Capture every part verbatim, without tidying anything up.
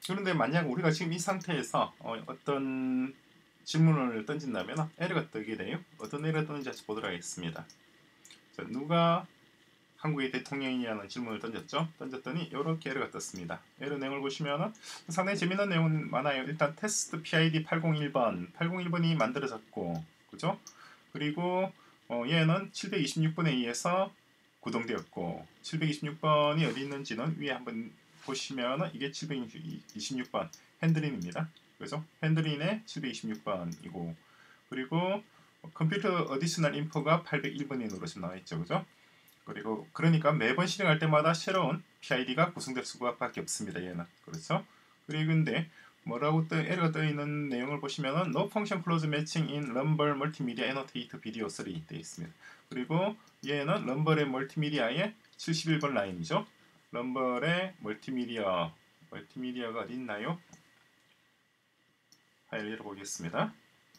그런데 만약 우리가 지금 이 상태에서 어, 어떤 질문을 던진다면 에러가 뜨게 돼요. 어떤 에러가 뜨는지 같이 보도록 하겠습니다. 자, 누가 한국의 대통령이냐는 질문을 던졌죠. 던졌더니 이렇게 에러가 떴습니다. 에러 내용을 보시면 상당히 재밌는 내용은 많아요. 일단 테스트 피아이디 팔공일 번, 팔공일 번이 만들어졌고, 그죠? 그리고 어, 얘는 칠백이십육 번에 의해서 구동되었고, 칠백이십육 번이 어디 있는지는 위에 한번 보시면 이게 칠백이십육 번 핸들인입니다. 그죠? 핸들인의 칠백이십육 번이고, 그리고 컴퓨터 어디셔널 인포가 팔백일 번으로 지금 나와있죠. 그죠? 그리고 그러니까 매번 실행할 때마다 새로운 피아이디가 구성될 수밖에 없습니다. 얘는. 그렇죠? 그리고 근데 뭐라고 떠, 에러가 떠 있는 내용을 보시면은 no function close matching in rumble multimedia annotate video 삼 되어 있습니다. 그리고 얘는 럼벌의 멀티미디어의 칠십일 번 라인이죠. 럼벌의 멀티미디어 멀티미디어가 어디 있나요? 파일 열어보겠습니다.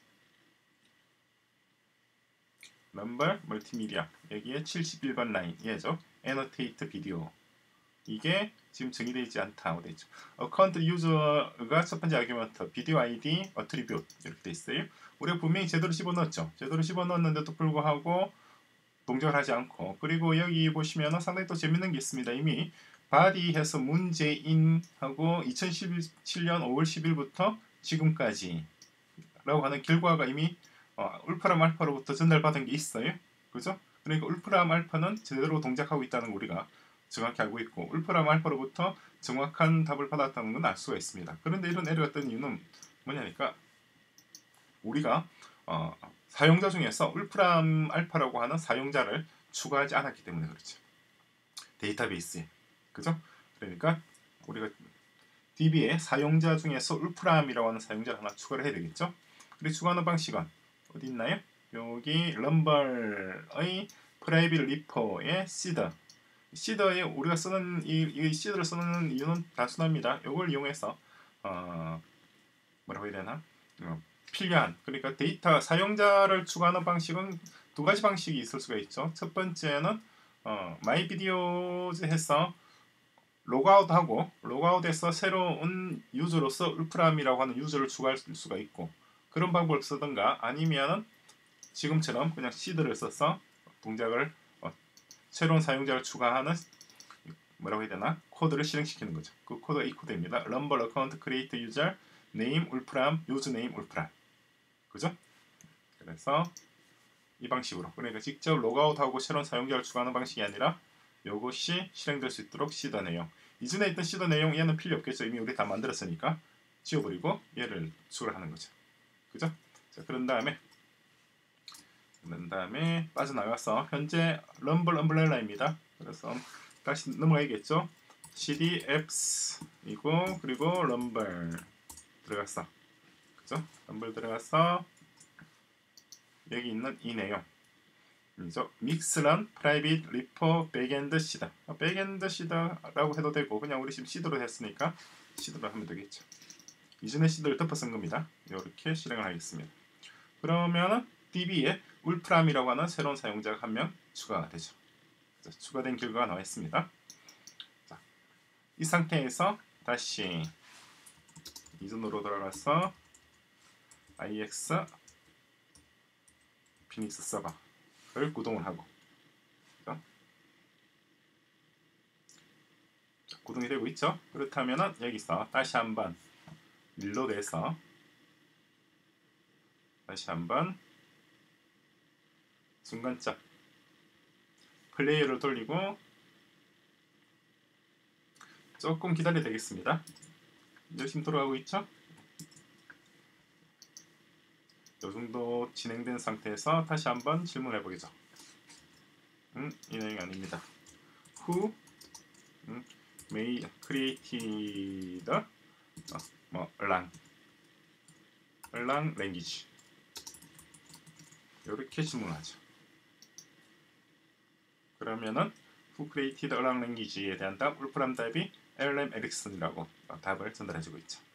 럼벌 멀티미디어 여기에 칠십일 번 라인 얘죠. annotate video 이게 지금 정의되어 있지 않다고 되어 있죠. 어카운트 유저가 첫 번째 아규먼트 비디오 아이디 어트리뷰트 이렇게 되어 있어요. 우리가 분명히 제대로 집어넣었죠. 제대로 집어넣었는데도 불구하고 동작을 하지 않고, 그리고 여기 보시면 상당히 또 재밌는 게 있습니다. 이미 바디에서 문제인 하고 이천십칠 년 오월 십일부터 지금까지 라고 하는 결과가 이미 어, 울프람 알파로부터 전달받은 게 있어요. 그죠? 그러니까 울프람 알파는 제대로 동작하고 있다는 거 우리가 정확히 알고 있고, 울프람 알파로부터 정확한 답을 받았다는 건 알 수가 있습니다. 그런데 이런 에러가 뜬 이유는 뭐냐니까 우리가 어, 사용자 중에서 울프람 알파라고 하는 사용자를 추가하지 않았기 때문에 그렇죠. 데이터베이스에. 그죠? 그러니까 우리가 디비에 사용자 중에서 울프람이라고 하는 사용자를 하나 추가를 해야 되겠죠? 그리고 추가하는 방식은 어디 있나요? 여기 럼벌의 프라이빗 리퍼의 시더. 시더에 우리가 쓰는 이, 이 시더를 쓰는 이유는 단순합니다. 이걸 이용해서 어, 뭐라고 해야 되나? 어, 필요한, 그러니까 데이터 사용자를 추가하는 방식은 두 가지 방식이 있을 수가 있죠. 첫 번째는 어, 마이 비디오즈 해서 로그아웃하고 로그아웃해서 새로운 유저로서 울프람이라고 하는 유저를 추가할 수가 있고, 그런 방법을 쓰든가 아니면은 지금처럼 그냥 시드를 써서 동작을 어, 새로운 사용자를 추가하는 뭐라고 해야 되나 코드를 실행시키는 거죠. 그 코드가 이 코드입니다. 럼블 어카운트 크리에이트 유저 네임 울프람 유저 네임 울프람. 그죠? 그래서 이 방식으로, 그러니까 직접 로그아웃하고 새로운 사용자를 추가하는 방식이 아니라 이것이 실행될 수 있도록 시더 내용, 이전에 있던 시더 내용 얘는 필요 없겠죠. 이미 우리 다 만들었으니까 지워버리고 얘를 추가를 하는 거죠. 그죠? 자, 그런 다음에 그런 다음에 빠져나가서 현재 럼블 엄브렐라입니다. 그래서 다시 넘어가야겠죠. cd apps이고 그리고 럼블 들어갔어. 그죠? 럼블 들어가서 여기 있는 이 내용 이죠. 믹스런 프라이빗 리퍼 백엔드 시더. 백엔드 시더라고 해도 되고 그냥 우리 지금 시더로 했으니까 시더로 하면 되겠죠. 이전에 시더를 덮어 쓴 겁니다. 이렇게 실행을 하겠습니다. 그러면 디비에 울프람이라고 하는 새로운 사용자가 한 명 추가가 되죠. 자, 추가된 결과가 나와 있습니다. 자, 이 상태에서 다시 이전으로 돌아가서 아이엑스 피닉스 서버를 구동을 하고, 자, 구동이 되고 있죠. 그렇다면 여기서 다시 한번 릴로드해서 다시 한번 순간적 플레이어를 돌리고 조금 기다려야 되겠습니다. 열심히 돌아가고 있죠? 이 정도 진행된 상태에서 다시 한번 질문해 보겠죠. 음, 이 내용이 아닙니다. Who 음, may created 어, 뭐 lang lang language 이렇게 질문하죠. 그러면은 Who created lang language에 대한 답 울프람 답이 엘엠 에릭슨이라고 답을 전달해주고 있죠.